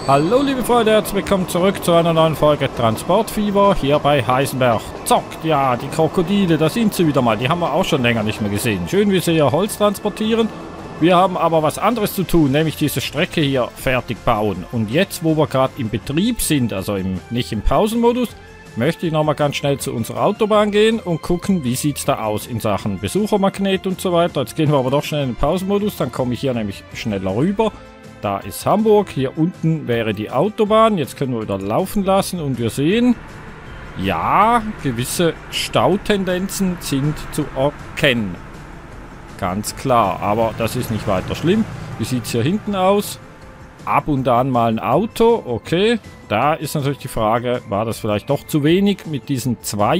Hallo liebe Freunde, herzlich willkommen zurück zu einer neuen Folge Transportfieber hier bei Heisenberg. Zockt, ja, die Krokodile, da sind sie wieder mal. Die haben wir auch schon länger nicht mehr gesehen. Schön, wie sie hier Holz transportieren. Wir haben aber was anderes zu tun, nämlich diese Strecke hier fertig bauen. Und jetzt, wo wir gerade im Betrieb sind, also nicht im Pausenmodus, möchte ich nochmal ganz schnell zu unserer Autobahn gehen und gucken, wie sieht es da aus in Sachen Besuchermagnet und so weiter. Jetzt gehen wir aber doch schnell in den Pausenmodus, dann komme ich hier nämlich schneller rüber. Da ist Hamburg, hier unten wäre die Autobahn. Jetzt können wir wieder laufen lassen und wir sehen, ja, gewisse Stautendenzen sind zu erkennen. Ganz klar, aber das ist nicht weiter schlimm. Wie sieht es hier hinten aus? Ab und an mal ein Auto, okay. Da ist natürlich die Frage, war das vielleicht doch zu wenig mit diesen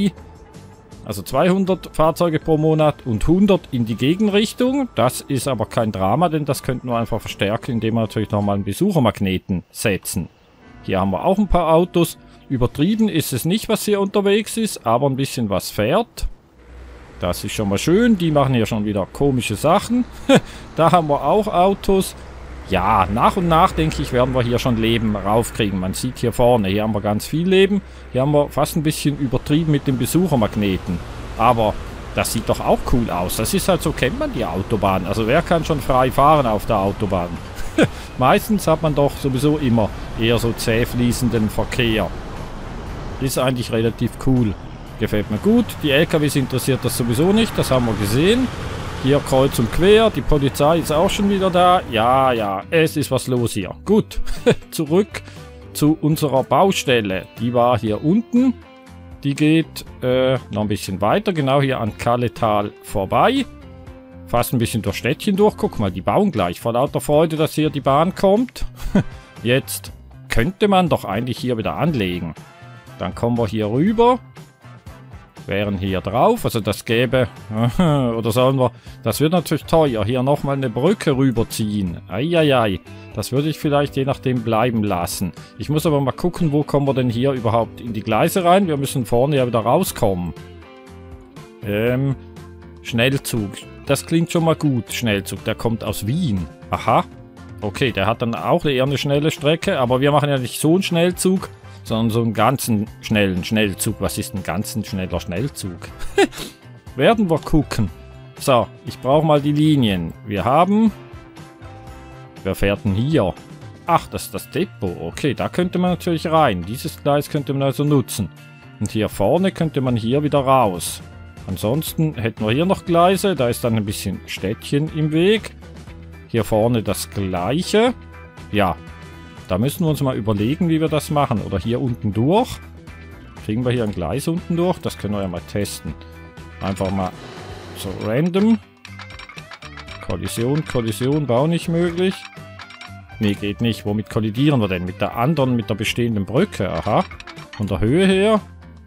200 Fahrzeuge pro Monat und 100 in die Gegenrichtung. Das ist aber kein Drama, denn das könnten wir einfach verstärken, indem wir natürlich nochmal einen Besuchermagneten setzen. Hier haben wir auch ein paar Autos. Übertrieben ist es nicht, was hier unterwegs ist, aber ein bisschen was fährt. Das ist schon mal schön. Die machen hier schon wieder komische Sachen. Da haben wir auch Autos. Ja, nach und nach, denke ich, werden wir hier schon Leben raufkriegen. Man sieht hier vorne, hier haben wir ganz viel Leben. Hier haben wir fast ein bisschen übertrieben mit den Besuchermagneten. Aber das sieht doch auch cool aus. Das ist halt so, kennt man die Autobahn. Also wer kann schon frei fahren auf der Autobahn? Meistens hat man doch sowieso immer eher so zäh fließenden Verkehr. Ist eigentlich relativ cool. Gefällt mir gut. Die LKWs interessiert das sowieso nicht, das haben wir gesehen. Hier kreuz und quer, die Polizei ist auch schon wieder da. Ja, ja, es ist was los hier. Gut, zurück zu unserer Baustelle. Die war hier unten. Die geht noch ein bisschen weiter, genau hier an Kalletal vorbei. Fast ein bisschen durch Städtchen durch. Guck mal, die bauen gleich vor lauter Freude, dass hier die Bahn kommt. Jetzt könnte man doch eigentlich hier wieder anlegen. Dann kommen wir hier rüber. Wären hier drauf, also das gäbe, oder sagen wir, das wird natürlich teuer, hier nochmal eine Brücke rüberziehen. Eieiei, das würde ich vielleicht je nachdem bleiben lassen. Ich muss aber mal gucken, wo kommen wir denn hier überhaupt in die Gleise rein. Wir müssen vorne ja wieder rauskommen. Schnellzug, das klingt schon mal gut, Schnellzug, der kommt aus Wien. Aha, okay, der hat dann auch eher eine schnelle Strecke, aber wir machen ja nicht so einen Schnellzug, sondern so einen ganzen schnellen Schnellzug. Was ist ein ganzen schneller Schnellzug? Werden wir gucken. So, ich brauche mal die Linien. Wir haben... Wer fährt denn hier? Ach, das ist das Depot. Okay, da könnte man natürlich rein. Dieses Gleis könnte man also nutzen. Und hier vorne könnte man hier wieder raus. Ansonsten hätten wir hier noch Gleise. Da ist dann ein bisschen Städtchen im Weg. Hier vorne das gleiche. Ja. Da müssen wir uns mal überlegen, wie wir das machen. Oder hier unten durch. Kriegen wir hier ein Gleis unten durch? Das können wir ja mal testen. Einfach mal so random. Kollision, Bau nicht möglich. Nee, geht nicht. Womit kollidieren wir denn? Mit der anderen, mit der bestehenden Brücke. Aha. Von der Höhe her.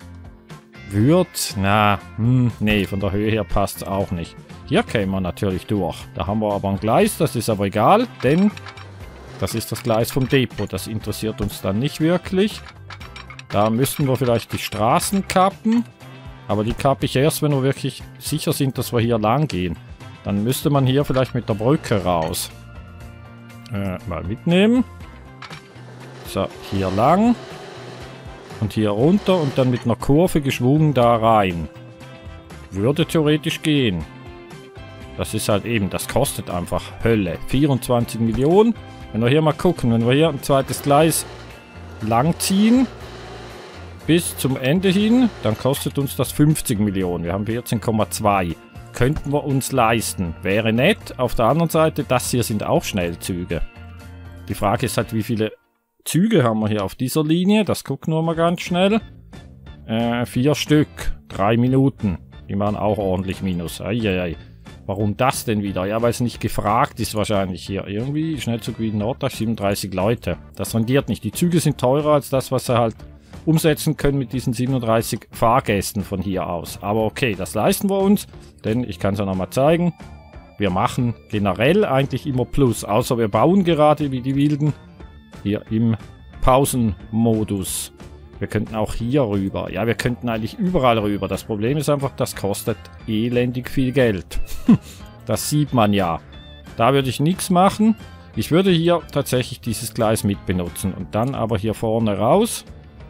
Nee, von der Höhe her passt es auch nicht. Hier kämen wir natürlich durch. Da haben wir aber ein Gleis, das ist aber egal, denn... Das ist das Gleis vom Depot, das interessiert uns dann nicht wirklich. Da müssten wir vielleicht die Straßen kappen. Aber die kappe ich erst, wenn wir wirklich sicher sind, dass wir hier lang gehen. Dann müsste man hier vielleicht mit der Brücke raus. Mal mitnehmen. So, hier lang. Und hier runter und dann mit einer Kurve geschwungen da rein. Würde theoretisch gehen. Das ist halt eben, das kostet einfach Hölle. 24 Millionen. Wenn wir hier mal gucken, wenn wir hier ein zweites Gleis langziehen, bis zum Ende hin, dann kostet uns das 50 Millionen. Wir haben 14,2. Könnten wir uns leisten. Wäre nett. Auf der anderen Seite, das hier sind auch Schnellzüge. Die Frage ist halt, wie viele Züge haben wir hier auf dieser Linie. Das gucken wir mal ganz schnell. 4 Stück. 3 Minuten. Die machen auch ordentlich Minus. Eieiei. Warum das denn wieder? Ja, weil es nicht gefragt ist wahrscheinlich hier. Irgendwie Schnellzug wie Norddeutsch, 37 Leute. Das rendiert nicht. Die Züge sind teurer als das, was sie halt umsetzen können mit diesen 37 Fahrgästen von hier aus. Aber okay, das leisten wir uns, denn ich kann es ja nochmal zeigen. Wir machen generell eigentlich immer Plus, außer wir bauen gerade wie die Wilden hier im Pausenmodus. Wir könnten auch hier rüber. Ja, wir könnten eigentlich überall rüber. Das Problem ist einfach, das kostet elendig viel Geld. Das sieht man ja. Da würde ich nichts machen. Ich würde hier tatsächlich dieses Gleis mit benutzen und dann aber hier vorne raus.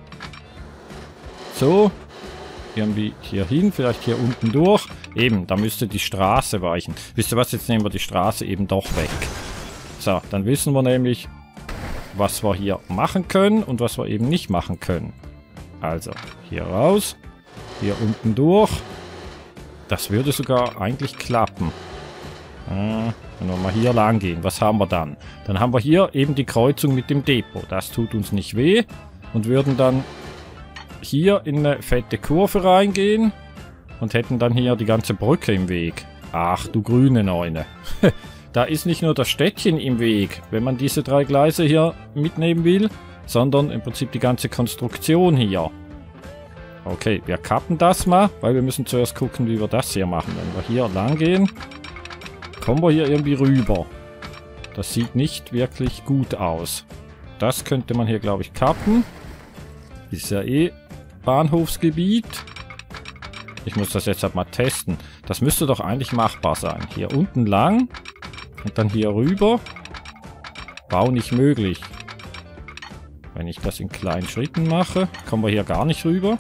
So. Irgendwie hier hin, vielleicht hier unten durch. Eben, da müsste die Straße weichen. Wisst ihr was, jetzt nehmen wir die Straße eben doch weg. So, dann wissen wir nämlich, was wir hier machen können und was wir eben nicht machen können. Also, hier raus. Hier unten durch. Das würde sogar eigentlich klappen. Wenn wir mal hier lang gehen, was haben wir dann? Dann haben wir hier eben die Kreuzung mit dem Depot. Das tut uns nicht weh. Und würden dann hier in eine fette Kurve reingehen. Und hätten dann hier die ganze Brücke im Weg. Ach, du grüne Neune. Da ist nicht nur das Städtchen im Weg, wenn man diese 3 Gleise hier mitnehmen will, sondern im Prinzip die ganze Konstruktion hier. Okay, wir kappen das mal, weil wir müssen zuerst gucken, wie wir das hier machen. Wenn wir hier lang gehen, kommen wir hier irgendwie rüber. Das sieht nicht wirklich gut aus. Das könnte man hier, glaube ich, kappen. Ist ja eh Bahnhofsgebiet. Ich muss das jetzt halt mal testen. Das müsste doch eigentlich machbar sein. Hier unten lang und dann hier rüber. Bau nicht möglich. Wenn ich das in kleinen Schritten mache, kommen wir hier gar nicht rüber.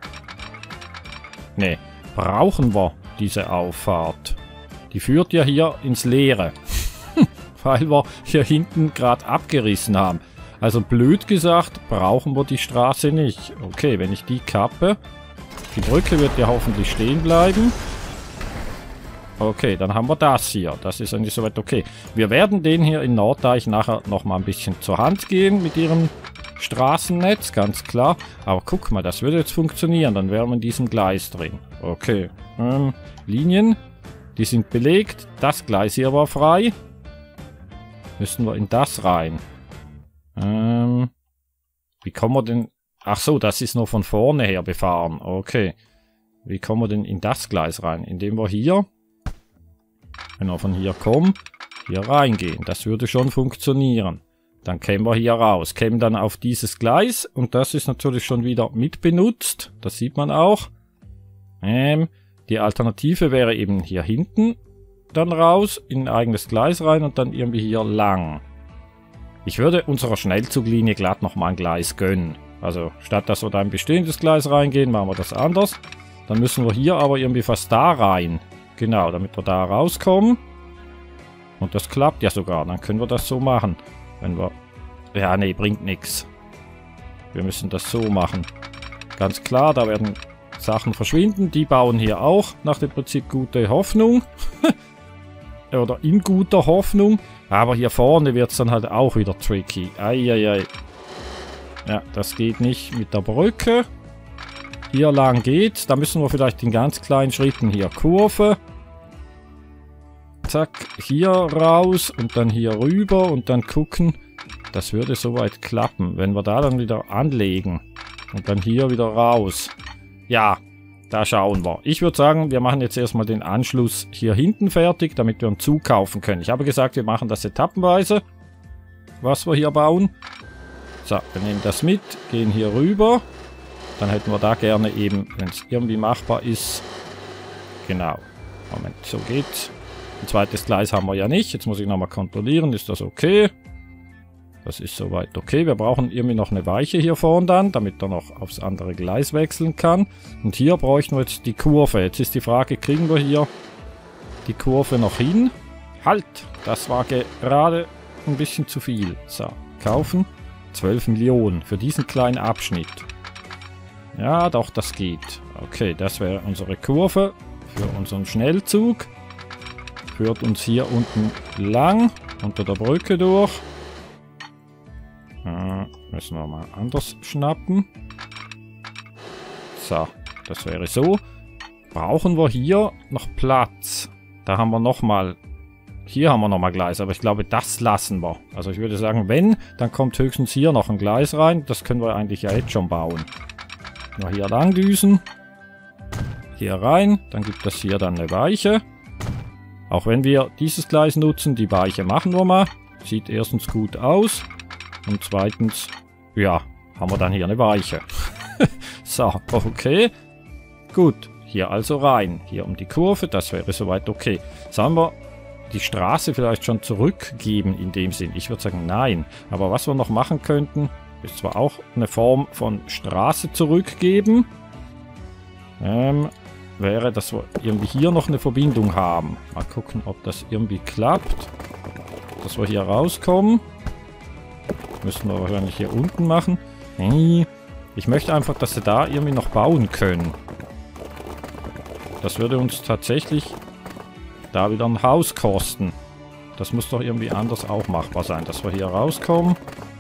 Ne, brauchen wir diese Auffahrt. Die führt ja hier ins Leere. Weil wir hier hinten gerade abgerissen haben. Also blöd gesagt, brauchen wir die Straße nicht. Okay, wenn ich die kappe. Die Brücke wird ja hoffentlich stehen bleiben. Okay, dann haben wir das hier. Das ist eigentlich soweit okay. Wir werden den hier in Norddeich nachher nochmal ein bisschen zur Hand gehen mit ihrem Straßennetz, ganz klar. Aber guck mal, das würde jetzt funktionieren. Dann wären wir in diesem Gleis drin. Okay. Linien, die sind belegt. Das Gleis hier war frei. Müssen wir in das rein. Wie kommen wir denn... Ach so, das ist nur von vorne her befahren. Okay. Wie kommen wir denn in das Gleis rein? Indem wir hier, wenn wir von hier kommen, hier reingehen. Das würde schon funktionieren. Dann kämen wir hier raus. Kämen dann auf dieses Gleis. Und das ist natürlich schon wieder mitbenutzt. Das sieht man auch. Die Alternative wäre eben hier hinten dann raus, in ein eigenes Gleis rein und dann irgendwie hier lang. Ich würde unserer Schnellzuglinie glatt nochmal ein Gleis gönnen. Also statt dass wir da ein bestehendes Gleis reingehen, machen wir das anders. Dann müssen wir hier aber irgendwie fast da rein. Genau, damit wir da rauskommen. Und das klappt ja sogar. Dann können wir das so machen. Wenn wir... Ja, nee, bringt nichts. Wir müssen das so machen. Ganz klar, da werden Sachen verschwinden. Die bauen hier auch nach dem Prinzip gute Hoffnung. Oder in guter Hoffnung. Aber hier vorne wird es dann halt auch wieder tricky. Eieiei. Ja, das geht nicht mit der Brücke. Hier lang geht's. Da müssen wir vielleicht in ganz kleinen Schritten hier Kurve. Zack, hier raus und dann hier rüber und dann gucken. Das würde soweit klappen, wenn wir da dann wieder anlegen. Und dann hier wieder raus. Ja, da schauen wir. Ich würde sagen, wir machen jetzt erstmal den Anschluss hier hinten fertig, damit wir einen Zug kaufen können. Ich habe gesagt, wir machen das etappenweise, was wir hier bauen. So, wir nehmen das mit, gehen hier rüber. Dann hätten wir da gerne eben, wenn es irgendwie machbar ist. Genau. Moment, so geht's. Ein zweites Gleis haben wir ja nicht. Jetzt muss ich nochmal kontrollieren, ist das okay? Das ist soweit okay. Wir brauchen irgendwie noch eine Weiche hier vorne dann, damit er noch aufs andere Gleis wechseln kann. Und hier bräuchten wir jetzt die Kurve. Jetzt ist die Frage, kriegen wir hier die Kurve noch hin? Halt! Das war gerade ein bisschen zu viel. So, kaufen. 12 Millionen für diesen kleinen Abschnitt. Ja, doch, das geht. Okay, das wäre unsere Kurve für unseren Schnellzug. Führt uns hier unten lang, unter der Brücke durch. Müssen wir mal anders schnappen. So, das wäre so. Brauchen wir hier noch Platz? Da haben wir nochmal... Hier haben wir nochmal Gleis, aber ich glaube, das lassen wir. Also ich würde sagen, wenn, dann kommt höchstens hier noch ein Gleis rein. Das können wir eigentlich ja jetzt schon bauen. Nur hier lang düsen. Hier rein. Dann gibt es hier dann eine Weiche. Auch wenn wir dieses Gleis nutzen, die Weiche machen wir mal. Sieht erstens gut aus. Und zweitens, ja, haben wir dann hier eine Weiche. So, okay. Gut, hier also rein. Hier um die Kurve, das wäre soweit okay. Jetzt haben wir die Straße vielleicht schon zurückgeben in dem Sinn. Ich würde sagen, nein. Aber was wir noch machen könnten, ist zwar auch eine Form von Straße zurückgeben. Wäre, dass wir irgendwie hier noch eine Verbindung haben. Mal gucken, ob das irgendwie klappt. Dass wir hier rauskommen. Müssen wir wahrscheinlich hier unten machen. Ich möchte einfach, dass sie da irgendwie noch bauen können. Das würde uns tatsächlich da wieder ein Haus kosten. Das muss doch irgendwie anders auch machbar sein, dass wir hier rauskommen.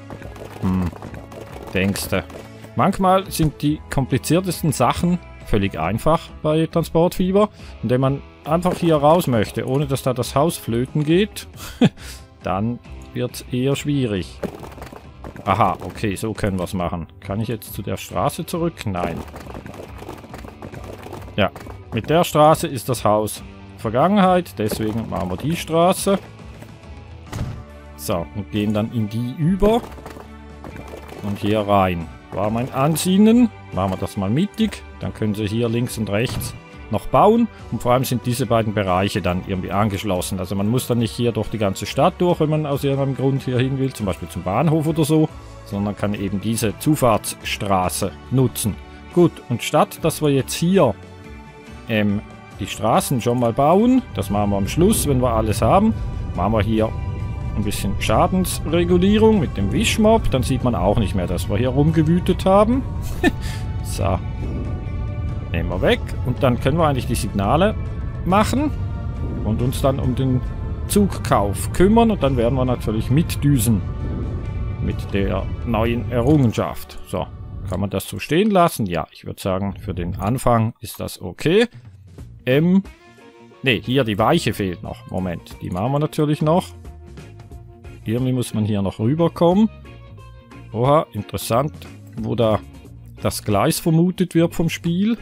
Denkste. Manchmal sind die kompliziertesten Sachen völlig einfach bei Transportfieber. Und wenn man einfach hier raus möchte, ohne dass da das Haus flöten geht, dann wird es eher schwierig. Aha, okay, so können wir es machen. Kann ich jetzt zu der Straße zurück? Nein. Ja, mit der Straße ist das Haus Vergangenheit, deswegen machen wir die Straße. So, und gehen dann in die über. Und hier rein. War mein Ansinnen. Machen wir das mal mittig. Dann können sie hier links und rechts noch bauen. Und vor allem sind diese beiden Bereiche dann irgendwie angeschlossen. Also man muss dann nicht hier durch die ganze Stadt durch, wenn man aus irgendeinem Grund hier hin will. Zum Beispiel zum Bahnhof oder so. Sondern kann eben diese Zufahrtsstraße nutzen. Gut, und statt dass wir jetzt hier die Straßen schon mal bauen, das machen wir am Schluss, wenn wir alles haben, machen wir hier ein bisschen Schadensregulierung mit dem Wischmob. Dann sieht man auch nicht mehr, dass wir hier rumgewütet haben. So. Nehmen wir weg. Und dann können wir eigentlich die Signale machen. Und uns dann um den Zugkauf kümmern. Und dann werden wir natürlich mitdüsen. Mit der neuen Errungenschaft. So. Kann man das so stehen lassen? Ja, ich würde sagen, für den Anfang ist das okay. Ne, hier die Weiche fehlt noch. Moment, die machen wir natürlich noch. Irgendwie muss man hier noch rüberkommen. Oha, interessant, wo da das Gleis vermutet wird vom Spiel.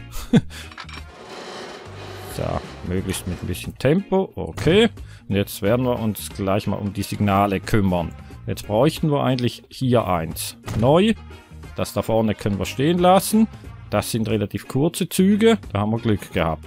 So, möglichst mit ein bisschen Tempo. Okay. Und jetzt werden wir uns gleich mal um die Signale kümmern. Jetzt bräuchten wir eigentlich hier eins. Neu. Das da vorne können wir stehen lassen. Das sind relativ kurze Züge. Da haben wir Glück gehabt.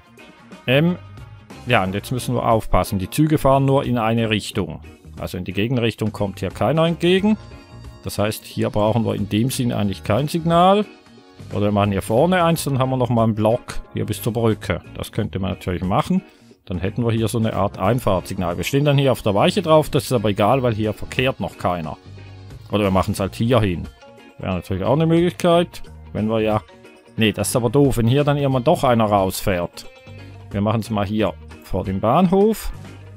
Ja, und jetzt müssen wir aufpassen. Die Züge fahren nur in eine Richtung. Also in die Gegenrichtung kommt hier keiner entgegen. Das heißt, hier brauchen wir in dem Sinn eigentlich kein Signal. Oder wir machen hier vorne eins, dann haben wir nochmal einen Block hier bis zur Brücke. Das könnte man natürlich machen. Dann hätten wir hier so eine Art Einfahrtsignal. Wir stehen dann hier auf der Weiche drauf, das ist aber egal, weil hier verkehrt noch keiner. Oder wir machen es halt hier hin. Wäre natürlich auch eine Möglichkeit, wenn wir ja... Nee, das ist aber doof, wenn hier dann irgendwann doch einer rausfährt. Wir machen es mal hier vor dem Bahnhof.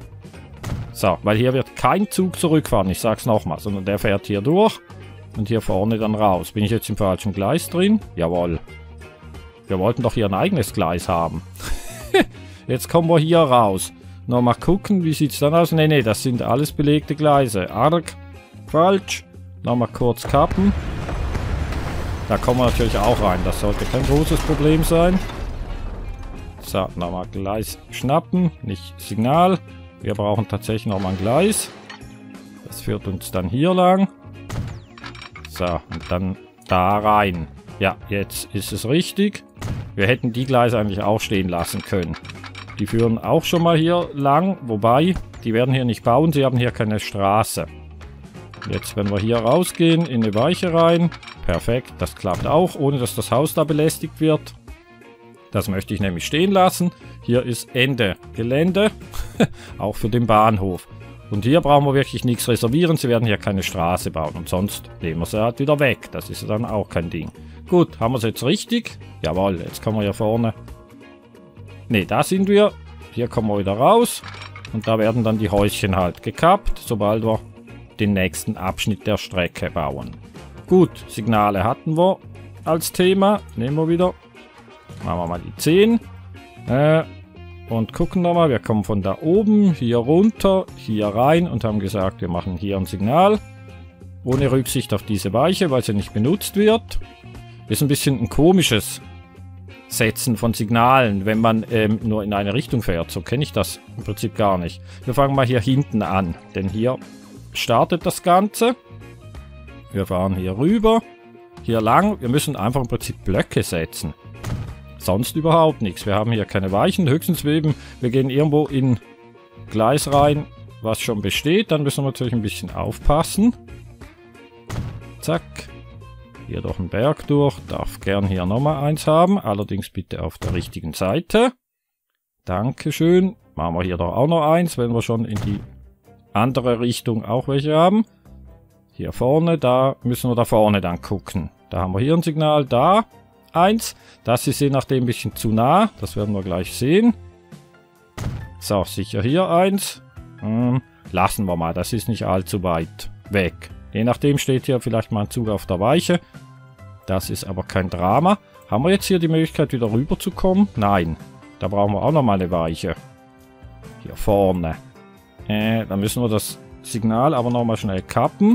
So, weil hier wird kein Zug zurückfahren, ich sag's nochmal, sondern der fährt hier durch und hier vorne dann raus. Bin ich jetzt im falschen Gleis drin? Jawohl. Wir wollten doch hier ein eigenes Gleis haben. Jetzt kommen wir hier raus. Noch mal gucken, wie sieht's dann aus? Nee, das sind alles belegte Gleise. Arg. Falsch. Noch mal kurz kappen. Da kommen wir natürlich auch rein. Das sollte kein großes Problem sein. So, nochmal Gleis schnappen. Nicht Signal. Wir brauchen tatsächlich nochmal ein Gleis. Das führt uns dann hier lang. So, und dann da rein. Ja, jetzt ist es richtig. Wir hätten die Gleise eigentlich auch stehen lassen können. Die führen auch schon mal hier lang. Wobei, die werden hier nicht bauen. Sie haben hier keine Straße. Jetzt, wenn wir hier rausgehen, in eine Weiche rein. Perfekt, das klappt auch, ohne dass das Haus da belästigt wird. Das möchte ich nämlich stehen lassen. Hier ist Ende Gelände. Auch für den Bahnhof. Und hier brauchen wir wirklich nichts reservieren. Sie werden hier keine Straße bauen. Und sonst nehmen wir sie halt wieder weg. Das ist dann auch kein Ding. Gut, haben wir es jetzt richtig? Jawohl, jetzt kommen wir hier vorne. Ne, da sind wir. Hier kommen wir wieder raus. Und da werden dann die Häuschen halt gekappt, sobald wir den nächsten Abschnitt der Strecke bauen. Gut, Signale hatten wir als Thema. Nehmen wir wieder. Machen wir mal die 10. Und gucken wir mal, wir kommen von da oben hier runter, hier rein und haben gesagt, wir machen hier ein Signal. Ohne Rücksicht auf diese Weiche, weil sie nicht benutzt wird. Ist ein bisschen ein komisches Setzen von Signalen, wenn man nur in eine Richtung fährt. So kenne ich das im Prinzip gar nicht. Wir fangen mal hier hinten an, denn hier startet das Ganze. Wir fahren hier rüber, hier lang. Wir müssen einfach im Prinzip Blöcke setzen. Sonst überhaupt nichts. Wir haben hier keine Weichen, höchstens wir gehen irgendwo in Gleis rein, was schon besteht. Dann müssen wir natürlich ein bisschen aufpassen. Zack. Hier durch den Berg durch. Darf gern hier nochmal eins haben. Allerdings bitte auf der richtigen Seite. Dankeschön. Machen wir hier doch auch noch eins, wenn wir schon in die andere Richtung auch welche haben. Hier vorne, da müssen wir da vorne dann gucken. Da haben wir hier ein Signal, da eins. Das ist je nachdem ein bisschen zu nah. Das werden wir gleich sehen. So, sicher hier eins. Lassen wir mal, das ist nicht allzu weit weg. Je nachdem steht hier vielleicht mal ein Zug auf der Weiche. Das ist aber kein Drama. Haben wir jetzt hier die Möglichkeit wieder rüber zu kommen? Nein. Da brauchen wir auch noch mal eine Weiche. Hier vorne. Dann müssen wir das Signal aber noch mal schnell kappen.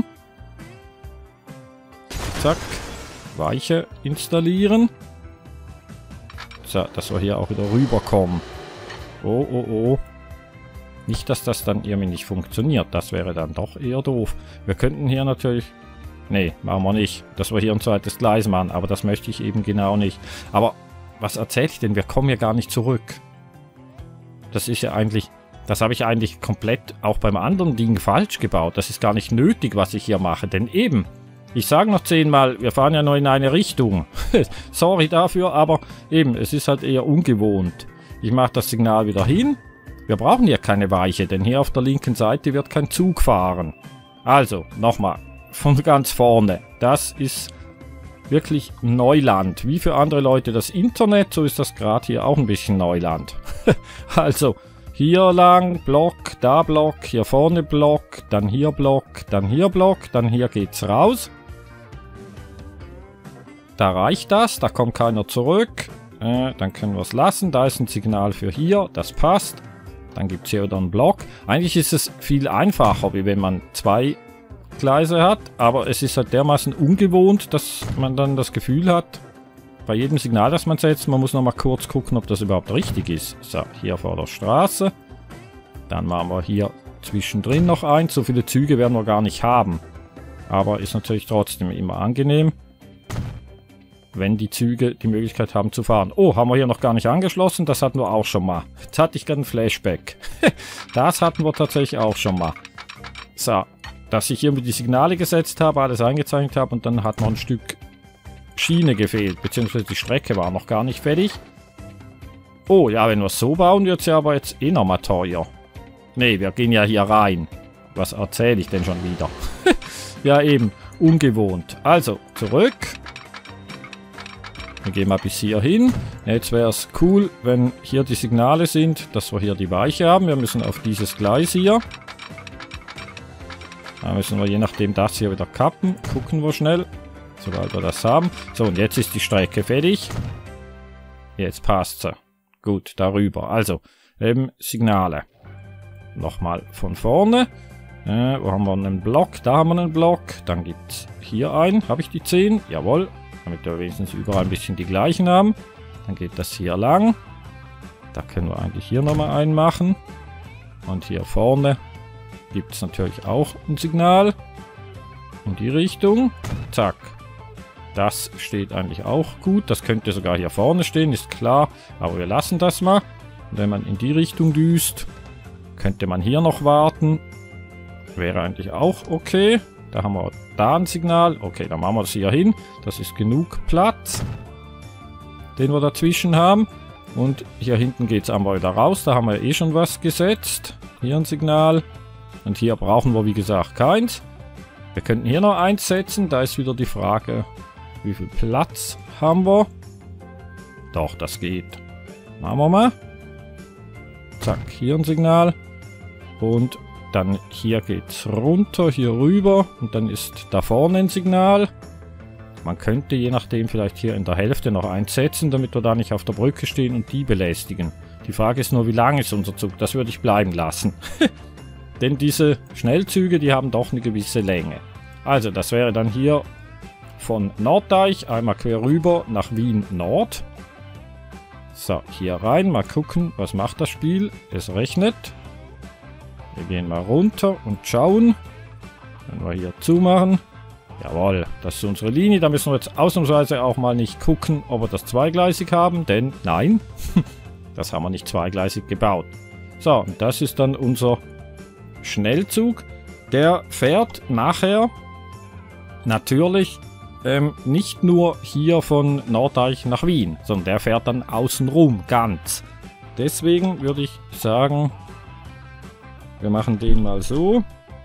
Zack. Weiche installieren. So, dass wir hier auch wieder rüberkommen. Oh, oh, oh. Nicht, dass das dann irgendwie nicht funktioniert. Das wäre dann doch eher doof. Wir könnten hier natürlich... Nee, machen wir nicht. Dass wir hier ein zweites Gleis machen. Aber das möchte ich eben genau nicht. Aber was erzähle ich denn? Wir kommen ja gar nicht zurück. Das ist ja eigentlich... Das habe ich eigentlich komplett auch beim anderen Ding falsch gebaut. Das ist gar nicht nötig, was ich hier mache. Denn eben... Ich sage noch 10-mal, wir fahren ja nur in eine Richtung. Sorry dafür, aber eben, es ist halt eher ungewohnt. Ich mache das Signal wieder hin. Wir brauchen hier keine Weiche, denn hier auf der linken Seite wird kein Zug fahren. Also, nochmal, von ganz vorne. Das ist wirklich Neuland. Wie für andere Leute das Internet, so ist das gerade hier auch ein bisschen Neuland. Also, hier lang, Block, hier vorne Block, dann hier Block, dann hier geht's raus. Da reicht das, da kommt keiner zurück. Dann können wir es lassen. Da ist ein Signal für hier, das passt. Dann gibt es hier wieder einen Block. Eigentlich ist es viel einfacher, wie wenn man 2 Gleise hat. Aber es ist halt dermaßen ungewohnt, dass man dann das Gefühl hat, bei jedem Signal, das man setzt, man muss noch mal kurz gucken, ob das überhaupt richtig ist. So, hier vor der Straße. Dann machen wir hier zwischendrin noch eins. So viele Züge werden wir gar nicht haben. Aber ist natürlich trotzdem immer angenehm, wenn die Züge die Möglichkeit haben zu fahren. Oh, haben wir hier noch gar nicht angeschlossen. Das hatten wir auch schon mal. Jetzt hatte ich gerade ein Flashback. Das hatten wir tatsächlich auch schon mal. So, dass ich irgendwie die Signale gesetzt habe, alles eingezeichnet habe und dann hat noch ein Stück Schiene gefehlt. Beziehungsweise die Strecke war noch gar nicht fertig. Oh, ja, wenn wir es so bauen, wird es ja aber jetzt eh nochmal teuer. Nee, wir gehen ja hier rein. Was erzähle ich denn schon wieder? Ja, eben. Ungewohnt. Also, zurück. Wir gehen mal bis hier hin. Jetzt wäre es cool, wenn hier die Signale sind, dass wir hier die Weiche haben. Wir müssen auf dieses Gleis hier. Da müssen wir je nachdem das hier wieder kappen. Gucken wir schnell, sobald wir das haben. So, und jetzt ist die Strecke fertig. Jetzt passt sie. Gut, darüber. Also, eben Signale. Nochmal von vorne. Wo haben wir einen Block? Da haben wir einen Block. Dann gibt es hier einen. Habe ich die 10? Jawohl. Damit wir wenigstens überall ein bisschen die gleichen haben. Dann geht das hier lang. Da können wir eigentlich hier nochmal einen machen. Und hier vorne gibt es natürlich auch ein Signal. In die Richtung. Zack. Das steht eigentlich auch gut. Das könnte sogar hier vorne stehen, ist klar. Aber wir lassen das mal. Und wenn man in die Richtung düst, könnte man hier noch warten. Wäre eigentlich auch okay. Da haben wir da ein Signal. Okay, dann machen wir das hier hin. Das ist genug Platz, den wir dazwischen haben. Und hier hinten geht es einmal wieder raus. Da haben wir eh schon was gesetzt. Hier ein Signal. Und hier brauchen wir, wie gesagt, keins. Wir könnten hier noch eins setzen. Da ist wieder die Frage, wie viel Platz haben wir. Doch, das geht. Machen wir mal. Zack, hier ein Signal. Und dann hier geht's runter, hier rüber und dann ist da vorne ein Signal. Man könnte je nachdem vielleicht hier in der Hälfte noch eins setzen, damit wir da nicht auf der Brücke stehen und die belästigen. Die Frage ist nur, wie lang ist unser Zug? Das würde ich bleiben lassen. Denn diese Schnellzüge, die haben doch eine gewisse Länge. Also das wäre dann hier von Norddeich einmal quer rüber nach Wien Nord. So, hier rein, mal gucken, was macht das Spiel. Es rechnet. Wir gehen mal runter und schauen. Wenn wir hier zumachen. Jawohl, das ist unsere Linie. Da müssen wir jetzt ausnahmsweise auch mal nicht gucken, ob wir das zweigleisig haben. Denn nein, das haben wir nicht zweigleisig gebaut. So, und das ist dann unser Schnellzug. Der fährt nachher natürlich nicht nur hier von Nordeich nach Wien, sondern der fährt dann außenrum ganz. Deswegen würde ich sagen, wir machen den mal so.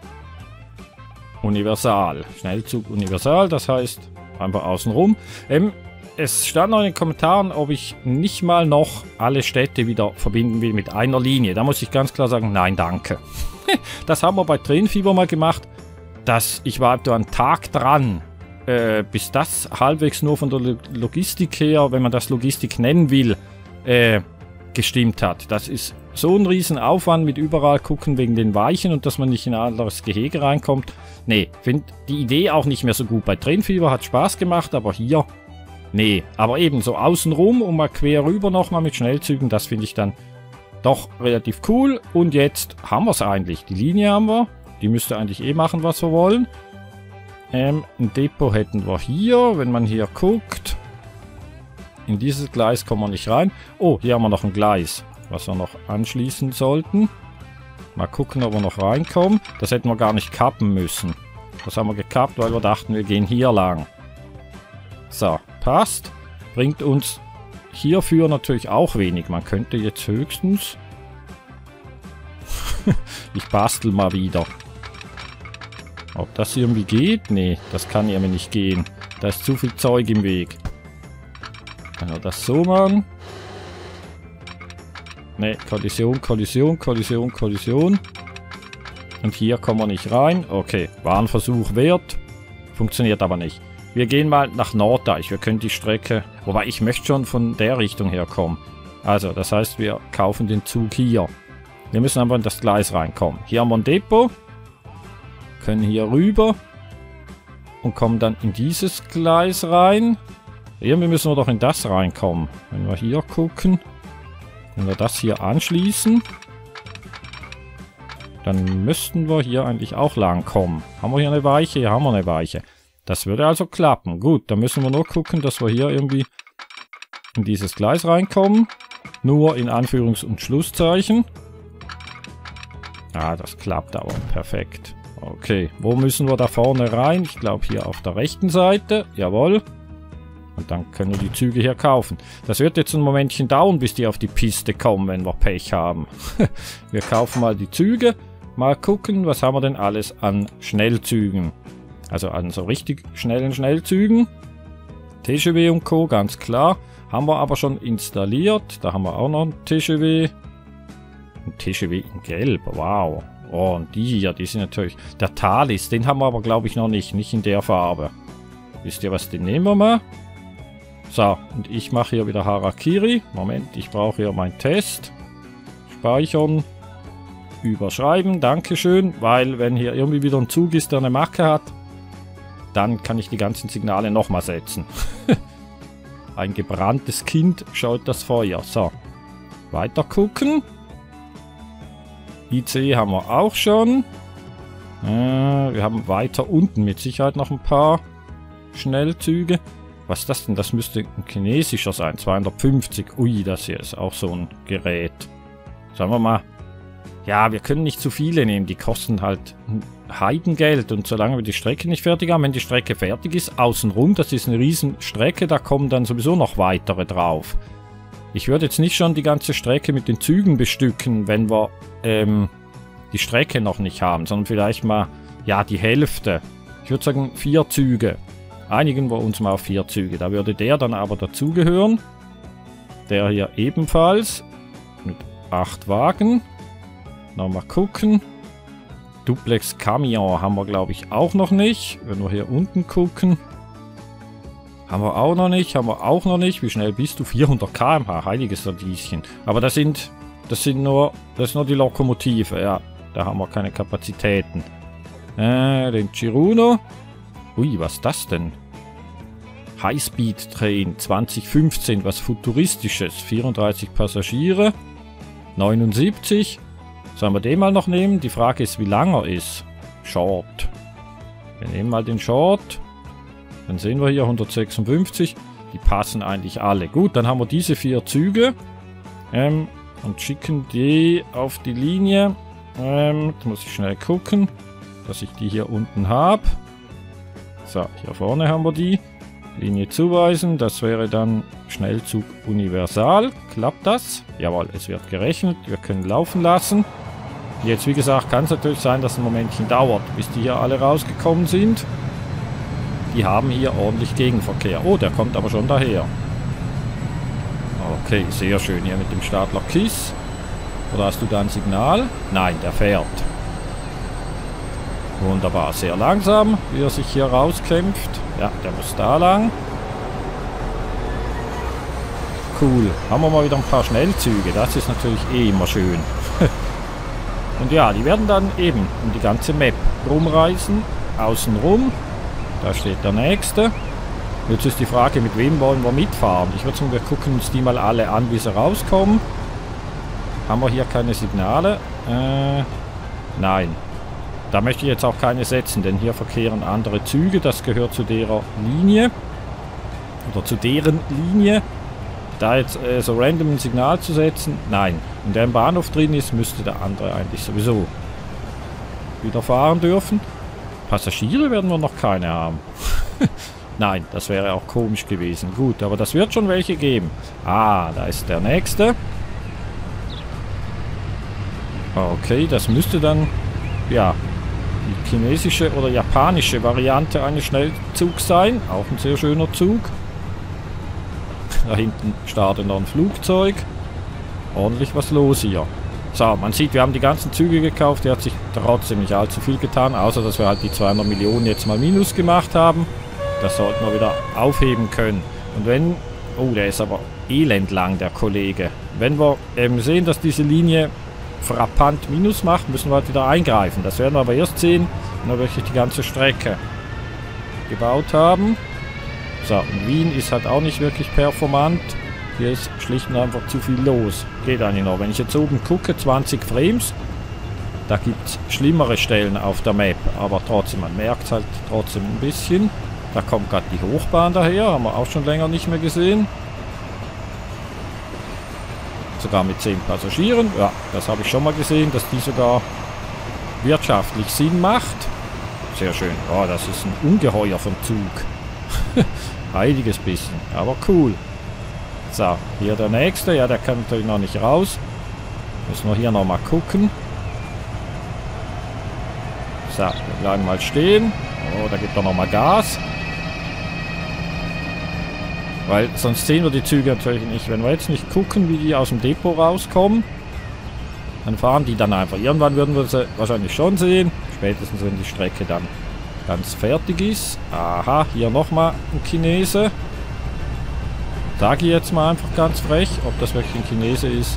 Universal. Schnellzug universal, das heißt einfach außenrum. Es stand noch in den Kommentaren, ob ich nicht mal noch alle Städte wieder verbinden will mit einer Linie. Da muss ich ganz klar sagen, nein, danke. Das haben wir bei Tränenfieber mal gemacht. Ich war etwa einen Tag dran, bis das halbwegs nur von der Logistik her, wenn man das Logistik nennen will, gestimmt hat. Das ist so ein riesen Aufwand mit überall gucken wegen den Weichen und dass man nicht in ein anderes Gehege reinkommt. Nee, finde die Idee auch nicht mehr so gut. Bei Tränenfieber hat Spaß gemacht, aber hier, nee. Aber eben so außenrum und mal quer rüber nochmal mit Schnellzügen, das finde ich dann doch relativ cool. Und jetzt haben wir es eigentlich. Die Linie haben wir. Die müsste eigentlich eh machen, was wir wollen. Ein Depot hätten wir hier, wenn man hier guckt. In dieses Gleis kommen wir nicht rein. Oh, hier haben wir noch ein Gleis, was wir noch anschließen sollten. Mal gucken, ob wir noch reinkommen. Das hätten wir gar nicht kappen müssen. Das haben wir gekappt, weil wir dachten, wir gehen hier lang. So, passt. Bringt uns hierfür natürlich auch wenig. Man könnte jetzt höchstens... Ich bastel mal wieder. Ob das irgendwie geht? Nee, das kann irgendwie nicht gehen. Da ist zu viel Zeug im Weg. Wenn wir das so machen. Ne, Kollision, Kollision, Kollision, Kollision. Und hier kommen wir nicht rein. Okay, war ein Versuch wert. Funktioniert aber nicht. Wir gehen mal nach Nordeich. Wir können die Strecke... Wobei, ich möchte schon von der Richtung her kommen. Also, das heißt, wir kaufen den Zug hier. Wir müssen aber in das Gleis reinkommen. Hier haben wir ein Depot. Können hier rüber. Und kommen dann in dieses Gleis rein. Irgendwie müssen wir doch in das reinkommen. Wenn wir hier gucken. Wenn wir das hier anschließen. Dann müssten wir hier eigentlich auch lang kommen. Haben wir hier eine Weiche? Hier haben wir eine Weiche. Das würde also klappen. Gut, dann müssen wir nur gucken, dass wir hier irgendwie in dieses Gleis reinkommen. Nur in Anführungs- und Schlusszeichen. Ah, das klappt aber perfekt. Okay, wo müssen wir da vorne rein? Ich glaube hier auf der rechten Seite. Jawohl. Und dann können wir die Züge hier kaufen. Das wird jetzt ein Momentchen dauern, bis die auf die Piste kommen, wenn wir Pech haben. Wir kaufen mal die Züge. Mal gucken, was haben wir denn alles an Schnellzügen. Also an so richtig schnellen Schnellzügen. TGW und Co., ganz klar. Haben wir aber schon installiert. Da haben wir auch noch ein TGW. Ein TGW in Gelb, wow. Oh, und die hier, die sind natürlich... Der Thalys, den haben wir aber, glaube ich, noch nicht. Nicht in der Farbe. Wisst ihr was, den nehmen wir mal. So, und ich mache hier wieder Harakiri. Moment, ich brauche hier meinen Test. Speichern. Überschreiben, dankeschön. Weil, wenn hier irgendwie wieder ein Zug ist, der eine Macke hat, dann kann ich die ganzen Signale nochmal setzen. Ein gebranntes Kind schaut das Feuer. So, weiter gucken. IC haben wir auch schon. Wir haben weiter unten mit Sicherheit noch ein paar Schnellzüge. Was ist das denn? Das müsste ein chinesischer sein. 250. Ui, das hier ist auch so ein Gerät. Sagen wir mal. Ja, wir können nicht zu viele nehmen. Die kosten halt Heidengeld. Und solange wir die Strecke nicht fertig haben, wenn die Strecke fertig ist, außenrum, das ist eine riesen Strecke, da kommen dann sowieso noch weitere drauf. Ich würde jetzt nicht schon die ganze Strecke mit den Zügen bestücken, wenn wir die Strecke noch nicht haben, sondern vielleicht mal, ja, die Hälfte. Ich würde sagen 4 Züge. Einigen wir uns mal auf 4 Züge. Da würde der dann aber dazugehören. Der hier ebenfalls mit 8 Wagen. Nochmal gucken. Duplex Camion haben wir, glaube ich, auch noch nicht. Wenn wir hier unten gucken. Haben wir auch noch nicht. Haben wir auch noch nicht. Wie schnell bist du? 400 km/h. Heiliges Radieschen. Aber das ist nur die Lokomotive. Ja, da haben wir keine Kapazitäten. Den Chiruno. Ui, was ist das denn? Highspeed Train 2015. Was Futuristisches. 34 Passagiere. 79. Sollen wir den mal noch nehmen? Die Frage ist, wie lang er ist. Short. Wir nehmen mal den Short. Dann sehen wir hier 156. Die passen eigentlich alle. Gut, dann haben wir diese 4 Züge. und schicken die auf die Linie. Jetzt muss ich schnell gucken, dass ich die hier unten habe. So, hier vorne haben wir die. Linie zuweisen, das wäre dann Schnellzug universal. Klappt das? Jawohl, es wird gerechnet. Wir können laufen lassen. Jetzt, wie gesagt, kann es natürlich sein, dass ein Momentchen dauert, bis die hier alle rausgekommen sind. Die haben hier ordentlich Gegenverkehr. Oh, der kommt aber schon daher. Okay, sehr schön hier mit dem Stadler Kiss. Oder hast du da ein Signal? Nein, der fährt. Wunderbar, sehr langsam, wie er sich hier rauskämpft. Ja, der muss da lang. Cool, haben wir mal wieder ein paar Schnellzüge. Das ist natürlich eh immer schön. Und ja, die werden dann eben um die ganze Map rumreisen. Außenrum. Da steht der nächste. Jetzt ist die Frage, mit wem wollen wir mitfahren? Ich würde sagen, wir gucken uns die mal alle an, wie sie rauskommen. Haben wir hier keine Signale? Nein. Da möchte ich jetzt auch keine setzen, denn hier verkehren andere Züge. Das gehört zu derer Linie. Oder zu deren Linie. Da jetzt so random ein Signal zu setzen, nein. Wenn der im Bahnhof drin ist, müsste der andere eigentlich sowieso wieder fahren dürfen. Passagiere werden wir noch keine haben. Nein, das wäre auch komisch gewesen. Gut, aber das wird schon welche geben. Ah, da ist der nächste. Okay, das müsste dann, ja, die chinesische oder japanische Variante eines Schnellzugs sein. Auch ein sehr schöner Zug. Da hinten startet noch ein Flugzeug. Ordentlich was los hier. So, man sieht, wir haben die ganzen Züge gekauft. Die hat sich trotzdem nicht allzu viel getan. Außer, dass wir halt die 200 Millionen jetzt mal minus gemacht haben. Das sollten wir wieder aufheben können. Und wenn... Oh, der ist aber elendlang, der Kollege. Wenn wir sehen, dass diese Linie frappant minus macht, müssen wir halt wieder eingreifen. Das werden wir aber erst sehen, wenn wir wirklich die ganze Strecke gebaut haben. So, und Wien ist halt auch nicht wirklich performant. Hier ist schlicht und einfach zu viel los. Geht eigentlich noch. Wenn ich jetzt oben gucke, 20 Frames, da gibt es schlimmere Stellen auf der Map. Aber trotzdem, man merkt es halt trotzdem ein bisschen. Da kommt gerade die Hochbahn daher, haben wir auch schon länger nicht mehr gesehen. Sogar mit 10 Passagieren. Ja, das habe ich schon mal gesehen, dass die sogar wirtschaftlich Sinn macht. Sehr schön. Oh, das ist ein Ungeheuer vom Zug. Heiliges bisschen, aber cool. So, hier der nächste. Ja, der kann natürlich noch nicht raus. Müssen wir hier nochmal gucken. So, wir bleiben mal stehen. Oh, da gibt er nochmal Gas. Weil sonst sehen wir die Züge natürlich nicht. Wenn wir jetzt nicht gucken, wie die aus dem Depot rauskommen, dann fahren die dann einfach. Irgendwann würden wir sie wahrscheinlich schon sehen. Spätestens, wenn die Strecke dann ganz fertig ist. Aha, hier nochmal ein Chinese. Sage ich jetzt mal einfach ganz frech, ob das wirklich ein Chinese ist.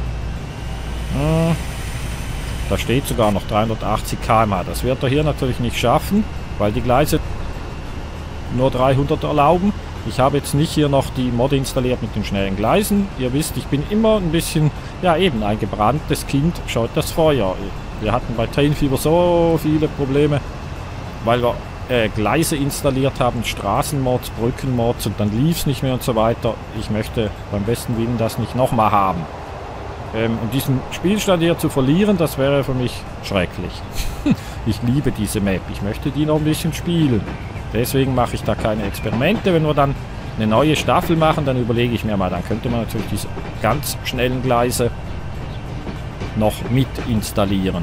Da steht sogar noch 380 km/h. Das wird er hier natürlich nicht schaffen, weil die Gleise nur 300 erlauben. Ich habe jetzt nicht hier noch die Mod installiert mit den schnellen Gleisen. Ihr wisst, ich bin immer ein bisschen, ja eben, ein gebranntes Kind scheut das Feuer. Wir hatten bei Train Fever so viele Probleme, weil wir Gleise installiert haben, Straßenmods, Brückenmods und dann lief es nicht mehr und so weiter. Ich möchte beim besten Willen das nicht nochmal haben. Und diesen Spielstand hier zu verlieren, das wäre für mich schrecklich. Ich liebe diese Map, ich möchte die noch ein bisschen spielen. Deswegen mache ich da keine Experimente. Wenn wir dann eine neue Staffel machen, dann überlege ich mir mal, dann könnte man natürlich diese ganz schnellen Gleise noch mit installieren.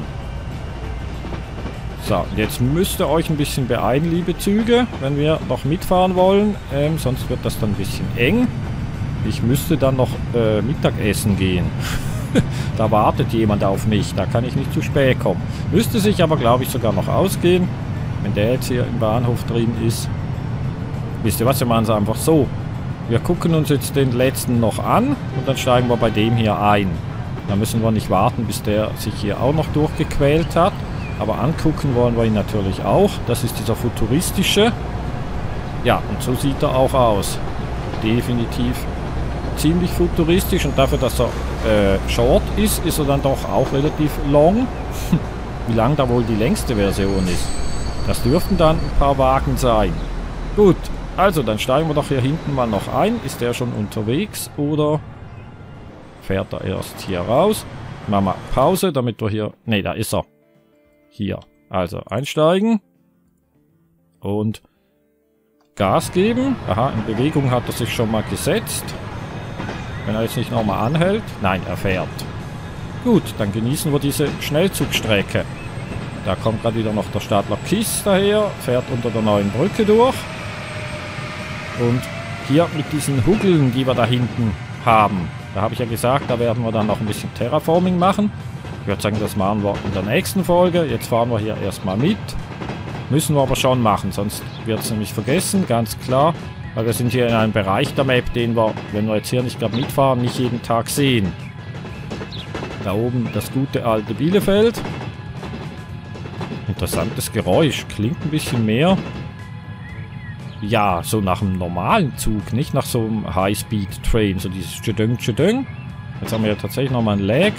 So, jetzt müsst ihr euch ein bisschen beeilen, liebe Züge, wenn wir noch mitfahren wollen. Sonst wird das dann ein bisschen eng. Ich müsste dann noch Mittagessen gehen. Da wartet jemand auf mich, da kann ich nicht zu spät kommen. Müsste sich aber, glaube ich, sogar noch ausgehen, wenn der jetzt hier im Bahnhof drin ist. Wisst ihr was, wir machen es einfach so. Wir gucken uns jetzt den letzten noch an und dann steigen wir bei dem hier ein. Da müssen wir nicht warten, bis der sich hier auch noch durchgequält hat. Aber angucken wollen wir ihn natürlich auch. Das ist dieser futuristische. Ja, und so sieht er auch aus. Definitiv ziemlich futuristisch. Und dafür, dass er short ist, ist er dann doch auch relativ long. Wie lang da wohl die längste Version ist. Das dürften dann ein paar Wagen sein. Gut, also dann steigen wir doch hier hinten mal noch ein. Ist der schon unterwegs oder fährt er erst hier raus. Machen wir Pause, damit wir hier... Ne, da ist er. Hier. Also einsteigen. Und Gas geben. Aha, in Bewegung hat er sich schon mal gesetzt. Wenn er jetzt nicht nochmal anhält. Nein, er fährt. Gut, dann genießen wir diese Schnellzugstrecke. Da kommt gerade wieder noch der Stadler Kiss daher. Fährt unter der neuen Brücke durch. Und hier mit diesen Hügeln, die wir da hinten haben. Da habe ich ja gesagt, da werden wir dann noch ein bisschen Terraforming machen. Ich würde sagen, das machen wir in der nächsten Folge. Jetzt fahren wir hier erstmal mit. Müssen wir aber schon machen, sonst wird es nämlich vergessen, ganz klar. Weil wir sind hier in einem Bereich der Map, den wir, wenn wir jetzt hier nicht gerade mitfahren, nicht jeden Tag sehen. Da oben das gute alte Bielefeld. Interessantes Geräusch. Klingt ein bisschen mehr. Ja, so nach einem normalen Zug, nicht nach so einem High-Speed-Train. So dieses Tschedöng, Tschedöng. Jetzt haben wir ja tatsächlich nochmal ein Lag.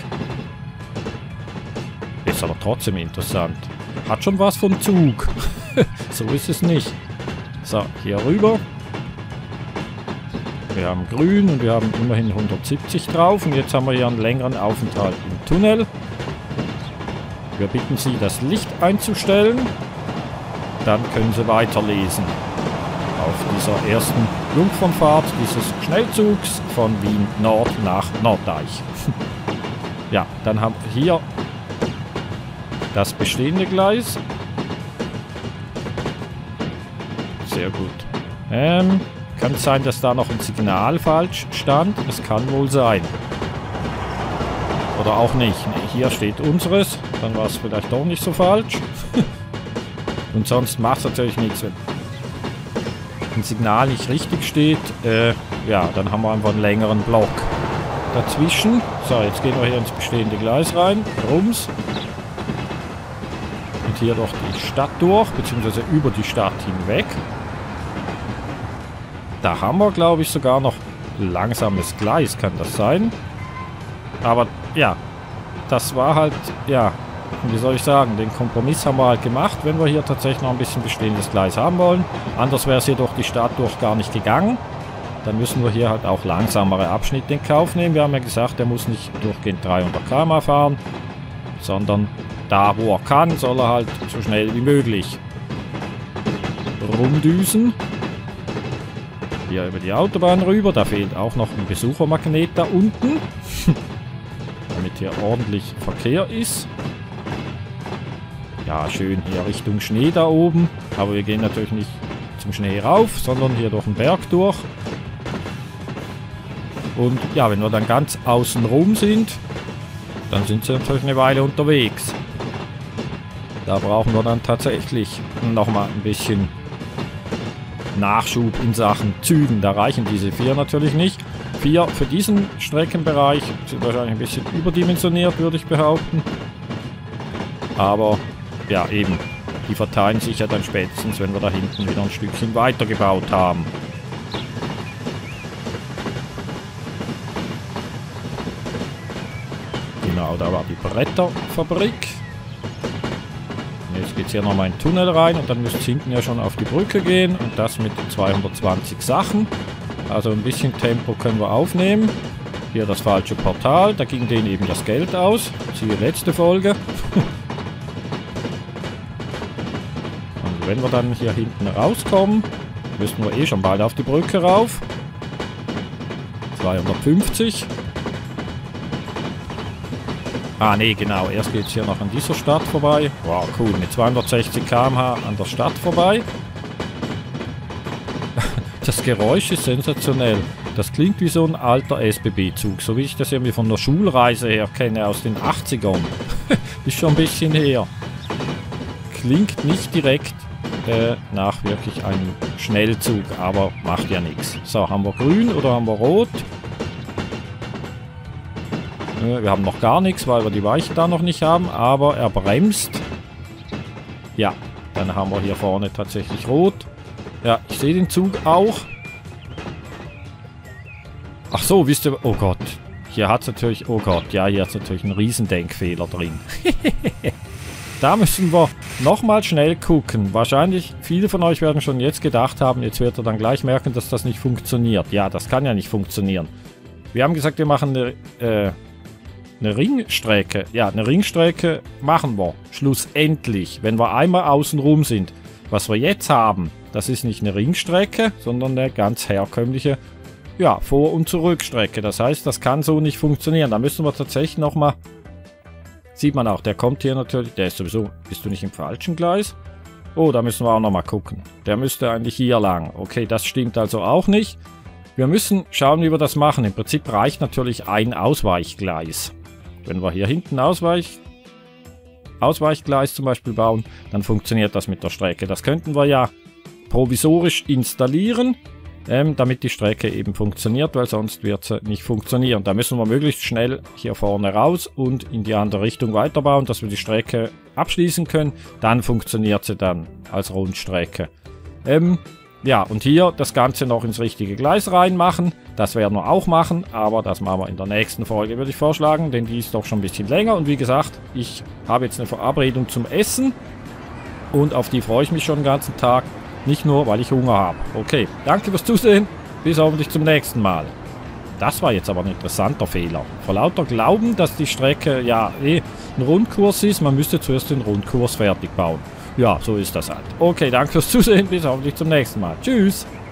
Ist aber trotzdem interessant. Hat schon was vom Zug. So ist es nicht. So, hier rüber. Wir haben grün und wir haben immerhin 170 drauf. Und jetzt haben wir hier einen längeren Aufenthalt im Tunnel. Wir bitten Sie, das Licht einzustellen. Dann können Sie weiterlesen. Auf dieser ersten Jungfernfahrt dieses Schnellzugs von Wien Nord nach Norddeich. Ja, dann haben wir hier das bestehende Gleis. Sehr gut. Kann es sein, dass da noch ein Signal falsch stand? Das kann wohl sein. Oder auch nicht. Nee, hier steht unseres. Dann war es vielleicht doch nicht so falsch. Und sonst macht es natürlich nichts, wenn ein Signal nicht richtig steht. Ja, dann haben wir einfach einen längeren Block dazwischen. So, jetzt gehen wir hier ins bestehende Gleis rein. Rums. Und hier durch die Stadt durch, beziehungsweise über die Stadt hinweg. Da haben wir, glaube ich, sogar noch langsames Gleis, kann das sein? Aber ja, das war halt, ja, wie soll ich sagen, den Kompromiss haben wir halt gemacht, wenn wir hier tatsächlich noch ein bisschen bestehendes Gleis haben wollen. Anders wäre es hier durch die Stadt durch gar nicht gegangen. Dann müssen wir hier halt auch langsamere Abschnitte in Kauf nehmen. Wir haben ja gesagt, der muss nicht durchgehend 300 km/h fahren, sondern da, wo er kann, soll er halt so schnell wie möglich rumdüsen. Hier über die Autobahn rüber. Da fehlt auch noch ein Besuchermagnet da unten. Damit hier ordentlich Verkehr ist. Ja, schön hier Richtung Schnee da oben. Aber wir gehen natürlich nicht zum Schnee rauf, sondern hier durch den Berg durch. Und ja, wenn wir dann ganz außen rum sind, dann sind sie natürlich eine Weile unterwegs. Da brauchen wir dann tatsächlich nochmal ein bisschen Nachschub in Sachen Zügen. Da reichen diese 4 natürlich nicht. 4 für diesen Streckenbereich sind wahrscheinlich ein bisschen überdimensioniert, würde ich behaupten. Aber ja, eben, die verteilen sich ja dann spätestens, wenn wir da hinten wieder ein Stückchen weitergebaut haben. Genau, da war die Bretterfabrik. Jetzt geht es hier nochmal in den Tunnel rein und dann müsste es hinten ja schon auf die Brücke gehen und das mit 220 Sachen. Also ein bisschen Tempo können wir aufnehmen. Hier das falsche Portal, da ging denen eben das Geld aus. Siehe letzte Folge. Und wenn wir dann hier hinten rauskommen, müssten wir eh schon bald auf die Brücke rauf. 250. Ah, nee, genau. Erst geht es hier noch an dieser Stadt vorbei. Wow, cool. Mit 260 km/h an der Stadt vorbei. Das Geräusch ist sensationell. Das klingt wie so ein alter SBB-Zug. So wie ich das irgendwie von der Schulreise her kenne, aus den 80ern. Ist schon ein bisschen her. Klingt nicht direkt nach wirklich einem Schnellzug, aber macht ja nichts. So, haben wir grün oder haben wir rot? Wir haben noch gar nichts, weil wir die Weiche da noch nicht haben, aber er bremst. Ja, dann haben wir hier vorne tatsächlich rot. Ja, ich sehe den Zug auch. Ach so, wisst ihr... Oh Gott. Hier hat es natürlich... Oh Gott, ja, hier hat es natürlich einen Riesendenkfehler drin. Da müssen wir nochmal schnell gucken. Wahrscheinlich, viele von euch werden schon jetzt gedacht haben, jetzt wird er dann gleich merken, dass das nicht funktioniert. Ja, das kann ja nicht funktionieren. Wir haben gesagt, wir machen eine Ringstrecke. Ja, eine Ringstrecke machen wir. Schlussendlich, wenn wir einmal außen rum sind. Was wir jetzt haben, das ist nicht eine Ringstrecke, sondern eine ganz herkömmliche, ja, Vor- und Zurückstrecke. Das heißt, das kann so nicht funktionieren. Da müssen wir tatsächlich nochmal... Sieht man auch, der kommt hier natürlich... Der ist sowieso... Bist du nicht im falschen Gleis? Oh, da müssen wir auch nochmal gucken. Der müsste eigentlich hier lang. Okay, das stimmt also auch nicht. Wir müssen schauen, wie wir das machen. Im Prinzip reicht natürlich ein Ausweichgleis. Wenn wir hier hinten Ausweichgleis zum Beispiel bauen, dann funktioniert das mit der Strecke. Das könnten wir ja provisorisch installieren, damit die Strecke eben funktioniert, weil sonst wird sie nicht funktionieren. Da müssen wir möglichst schnell hier vorne raus und in die andere Richtung weiterbauen, dass wir die Strecke abschließen können. Dann funktioniert sie dann als Rundstrecke. Ja, und hier das Ganze noch ins richtige Gleis reinmachen. Das werden wir auch machen, aber das machen wir in der nächsten Folge, würde ich vorschlagen, denn die ist doch schon ein bisschen länger. Und wie gesagt, ich habe jetzt eine Verabredung zum Essen und auf die freue ich mich schon den ganzen Tag. Nicht nur, weil ich Hunger habe. Okay, danke fürs Zusehen. Bis hoffentlich zum nächsten Mal. Das war jetzt aber ein interessanter Fehler. Vor lauter Glauben, dass die Strecke ja ein Rundkurs ist, man müsste zuerst den Rundkurs fertig bauen. Ja, so ist das halt. Okay, danke fürs Zusehen. Bis hoffentlich zum nächsten Mal. Tschüss.